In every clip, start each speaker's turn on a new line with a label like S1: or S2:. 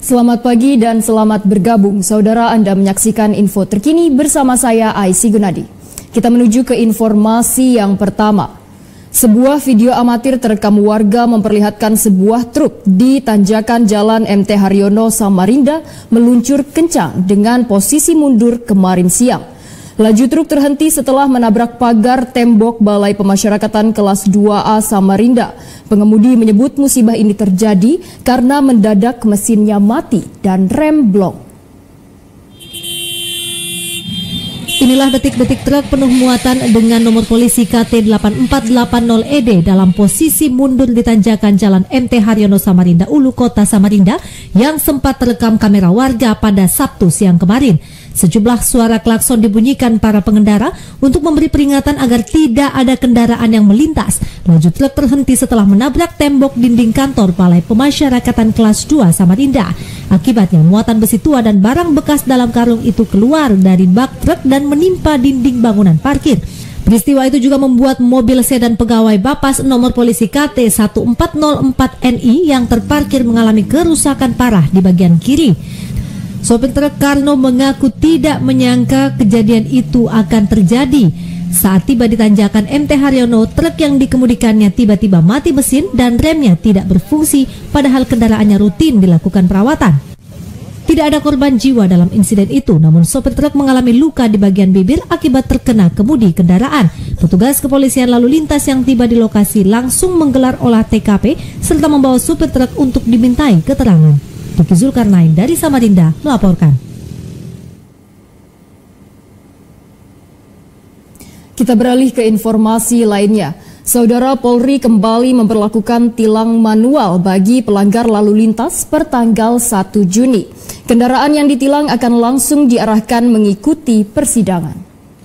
S1: Selamat pagi dan selamat bergabung. Saudara, Anda menyaksikan info terkini bersama saya, Aisy Gunadi. Kita menuju ke informasi yang pertama. Sebuah video amatir terekam warga memperlihatkan sebuah truk di tanjakan Jalan MT Haryono, Samarinda meluncur kencang dengan posisi mundur kemarin siang. Laju truk terhenti setelah menabrak pagar tembok Balai Pemasyarakatan kelas 2A Samarinda. Pengemudi menyebut musibah ini terjadi karena mendadak mesinnya mati dan rem blong.
S2: Inilah detik-detik truk penuh muatan dengan nomor polisi KT 8480ED dalam posisi mundur di tanjakan Jalan MT Haryono Samarinda Ulu Kota Samarinda yang sempat terekam kamera warga pada Sabtu siang kemarin. Sejumlah suara klakson dibunyikan para pengendara untuk memberi peringatan agar tidak ada kendaraan yang melintas. Laju truk terhenti setelah menabrak tembok dinding kantor Balai Pemasyarakatan kelas 2 Samarinda. Akibatnya muatan besi tua dan barang bekas dalam karung itu keluar dari bak truk dan menimpa dinding bangunan parkir. Peristiwa itu juga membuat mobil sedan pegawai Bapas nomor polisi KT 1404NI yang terparkir mengalami kerusakan parah di bagian kiri. Sopir truk Karno mengaku tidak menyangka kejadian itu akan terjadi. Saat tiba di tanjakan MT Haryono, truk yang dikemudikannya tiba-tiba mati mesin dan remnya tidak berfungsi, padahal kendaraannya rutin dilakukan perawatan. Tidak ada korban jiwa dalam insiden itu, namun sopir truk mengalami luka di bagian bibir akibat terkena kemudi kendaraan. Petugas kepolisian lalu lintas yang tiba di lokasi langsung menggelar olah TKP serta membawa sopir truk untuk dimintai keterangan. Tuki Zulkarnain dari Samarinda melaporkan.
S1: Kita beralih ke informasi lainnya. Saudara, Polri kembali memperlakukan tilang manual bagi pelanggar lalu lintas per tanggal 1 Juni. Kendaraan yang ditilang akan langsung diarahkan mengikuti persidangan.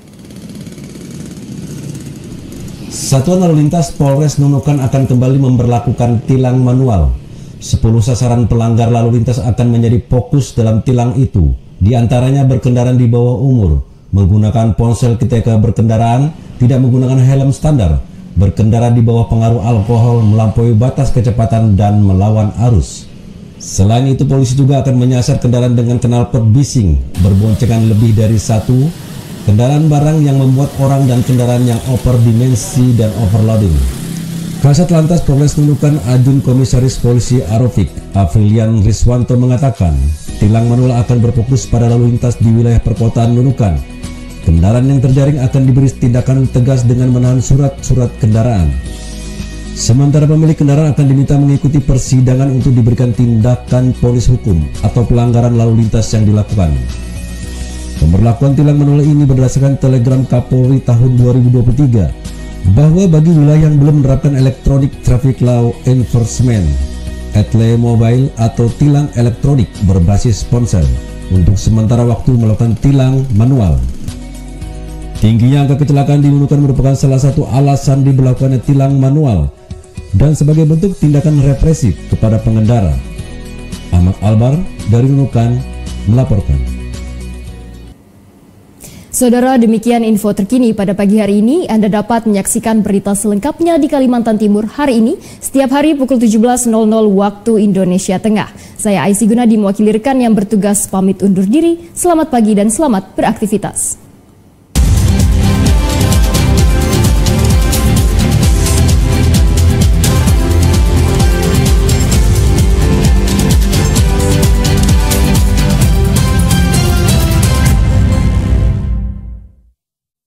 S3: Satuan Lalu Lintas Polres Nunukan akan kembali memperlakukan tilang manual. 10 sasaran pelanggar lalu lintas akan menjadi fokus dalam tilang itu. Di antaranya berkendaraan di bawah umur, menggunakan ponsel ketika berkendaraan, tidak menggunakan helm standar, berkendara di bawah pengaruh alkohol, melampaui batas kecepatan, dan melawan arus. Selain itu, polisi juga akan menyasar kendaraan dengan knalpot bising, berboncengan lebih dari satu, kendaraan barang yang memuat orang, dan kendaraan yang overdimensi dan overloading. Kasat Lantas Polres Nunukan Ajun Komisaris Polisi Arofik Afrilian Riswanto mengatakan, tilang manual akan berfokus pada lalu lintas di wilayah perkotaan Nunukan. Kendaraan yang terjaring akan diberi tindakan tegas dengan menahan surat-surat kendaraan. Sementara pemilik kendaraan akan diminta mengikuti persidangan untuk diberikan tindakan polis hukum atau pelanggaran lalu lintas yang dilakukan. Pemberlakuan tilang manual ini berdasarkan telegram Kapolri tahun 2023 bahwa bagi wilayah yang belum menerapkan Electronic Traffic Law Enforcement (ETLE) mobile atau tilang elektronik berbasis ponsel, untuk sementara waktu melakukan tilang manual. Tingginya angka kecelakaan di Nunukan merupakan salah satu alasan diberlakukannya tilang manual dan sebagai bentuk tindakan represif kepada pengendara. Ahmad Albar dari Nunukan melaporkan.
S1: Saudara, demikian info terkini pada pagi hari ini. Anda dapat menyaksikan berita selengkapnya di Kalimantan Timur hari ini, setiap hari pukul 17.00 waktu Indonesia Tengah. Saya Aisy Gunadi mewakili rekan yang bertugas pamit undur diri. Selamat pagi dan selamat beraktivitas.